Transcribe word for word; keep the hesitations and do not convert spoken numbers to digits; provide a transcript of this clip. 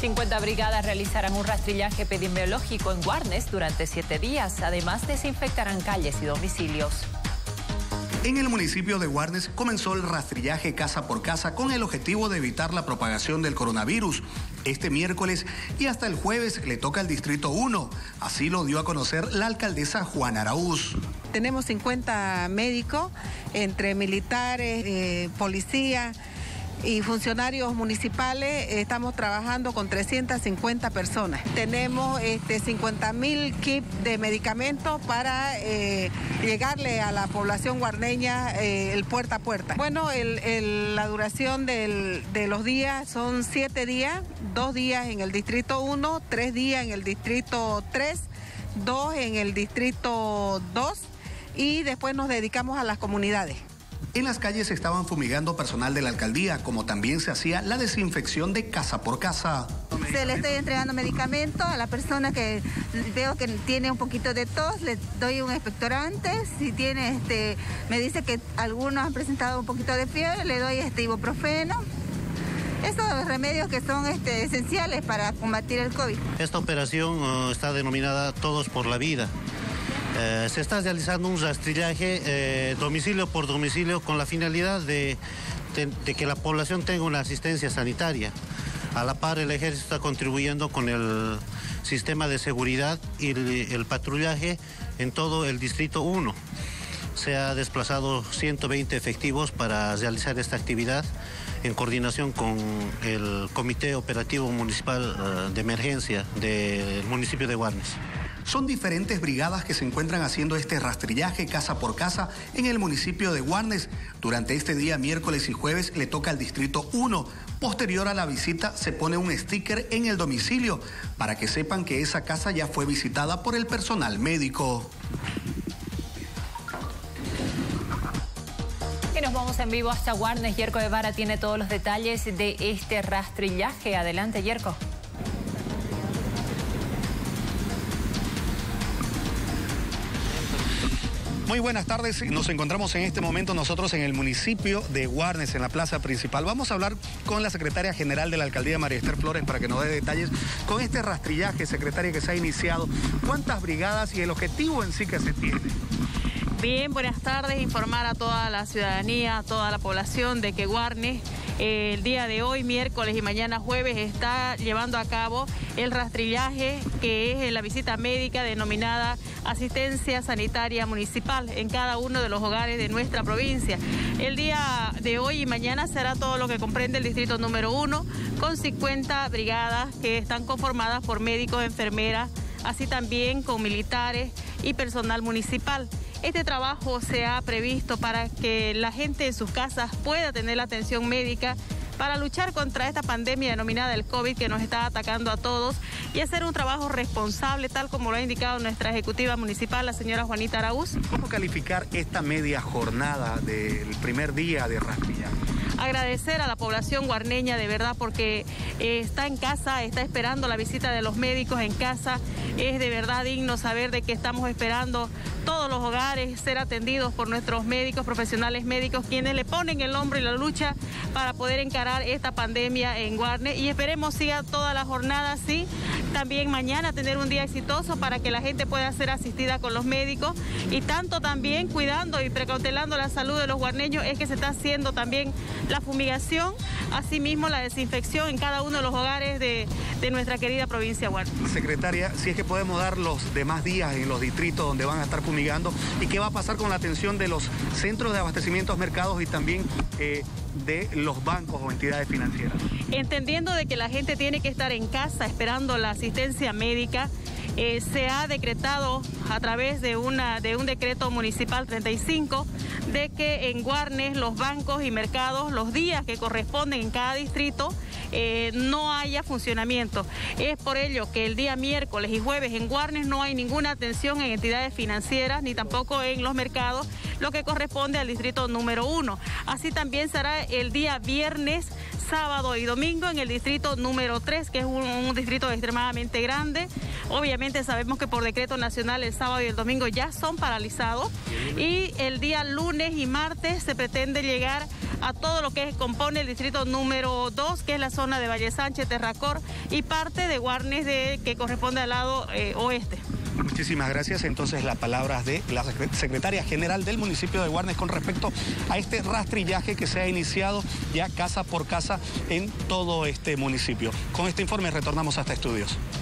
cincuenta brigadas realizarán un rastrillaje epidemiológico en Guarnes durante siete días. Además, desinfectarán calles y domicilios. En el municipio de Guarnes comenzó el rastrillaje casa por casa con el objetivo de evitar la propagación del coronavirus. Este miércoles y hasta el jueves le toca al Distrito uno. Así lo dio a conocer la alcaldesa Juana Araúz. Tenemos cincuenta médicos, entre militares, eh, policía y funcionarios municipales. Estamos trabajando con trescientas cincuenta personas. Tenemos este, cincuenta mil kits de medicamentos para eh, llegarle a la población guarneña eh, el puerta a puerta. Bueno, el, el, la duración del, de los días son siete días, dos días en el Distrito uno, tres días en el Distrito tres, dos en el Distrito dos y después nos dedicamos a las comunidades. En las calles estaban fumigando personal de la alcaldía, como también se hacía la desinfección de casa por casa. Se le estoy entregando medicamentos a la persona que veo que tiene un poquito de tos, le doy un expectorante. Si tiene, este, me dice que algunos han presentado un poquito de fiebre, le doy este ibuprofeno. Estos remedios que son este, esenciales para combatir el COVID. Esta operación uh, está denominada Todos por la Vida. Eh, se está realizando un rastrillaje eh, domicilio por domicilio con la finalidad de, de, de que la población tenga una asistencia sanitaria. A la par, el ejército está contribuyendo con el sistema de seguridad y el, el patrullaje en todo el Distrito uno. Se ha desplazado ciento veinte efectivos para realizar esta actividad en coordinación con el Comité Operativo Municipal uh, de Emergencia del municipio de Guarnes. Son diferentes brigadas que se encuentran haciendo este rastrillaje casa por casa en el municipio de Guarnes. Durante este día, miércoles y jueves, le toca al Distrito uno. Posterior a la visita, se pone un sticker en el domicilio para que sepan que esa casa ya fue visitada por el personal médico. Y nos vamos en vivo hasta Guarnes. Yerko Guevara tiene todos los detalles de este rastrillaje. Adelante, Yerko. Muy buenas tardes, nos encontramos en este momento nosotros en el municipio de Guarnes, en la plaza principal. Vamos a hablar con la secretaria general de la alcaldía, María Esther Flores, para que nos dé detalles con este rastrillaje, secretaria, que se ha iniciado. ¿Cuántas brigadas y el objetivo en sí que se tiene? Bien, buenas tardes. Informar a toda la ciudadanía, a toda la población de que Guarnes eh, el día de hoy, miércoles y mañana jueves, está llevando a cabo el rastrillaje, que es la visita médica denominada asistencia sanitaria municipal en cada uno de los hogares de nuestra provincia. El día de hoy y mañana será todo lo que comprende el distrito número uno, con cincuenta brigadas que están conformadas por médicos, enfermeras, así también con militares y personal municipal. Este trabajo se ha previsto para que la gente en sus casas pueda tener la atención médica para luchar contra esta pandemia denominada el COVID, que nos está atacando a todos, y hacer un trabajo responsable, tal como lo ha indicado nuestra ejecutiva municipal, la señora Juanita Araúz. ¿Cómo calificar esta media jornada del primer día de rastrillaje? Agradecer a la población guarneña, de verdad, porque eh, está en casa, está esperando la visita de los médicos en casa. Es de verdad digno saber de que estamos esperando todos los hogares ser atendidos por nuestros médicos, profesionales médicos, quienes le ponen el hombro y la lucha para poder encarar esta pandemia en Guarnes, y esperemos siga toda la jornada así. También mañana tener un día exitoso para que la gente pueda ser asistida con los médicos, y tanto también cuidando y precautelando la salud de los guarneños es que se está haciendo también la fumigación, asimismo la desinfección en cada uno de los hogares de, de nuestra querida provincia de Guarnes. Secretaria, si es que podemos dar los demás días en los distritos donde van a estar fumigando, y qué va a pasar con la atención de los centros de abastecimiento, mercados y también eh, de los bancos o entidades financieras. Entendiendo de que la gente tiene que estar en casa esperando la asistencia médica, eh, se ha decretado a través de, una, de un decreto municipal treinta y cinco de que en Guarnes los bancos y mercados, los días que corresponden en cada distrito, eh, no haya funcionamiento. Es por ello que el día miércoles y jueves en Guarnes no hay ninguna atención en entidades financieras ni tampoco en los mercados, lo que corresponde al distrito número uno. Así también será el día viernes, sábado y domingo en el distrito número tres, que es un, un distrito extremadamente grande. Obviamente sabemos que por decreto nacional el sábado y el domingo ya son paralizados, y el día lunes y martes se pretende llegar a todo lo que compone el distrito número dos, que es la zona de Valle Sánchez, Terracor, y parte de Guarnes, de, que corresponde al lado eh, oeste. Muchísimas gracias. Entonces, las palabras de la secretaria general del municipio de Guarnes con respecto a este rastrillaje que se ha iniciado ya casa por casa en todo este municipio. Con este informe retornamos hasta estudios.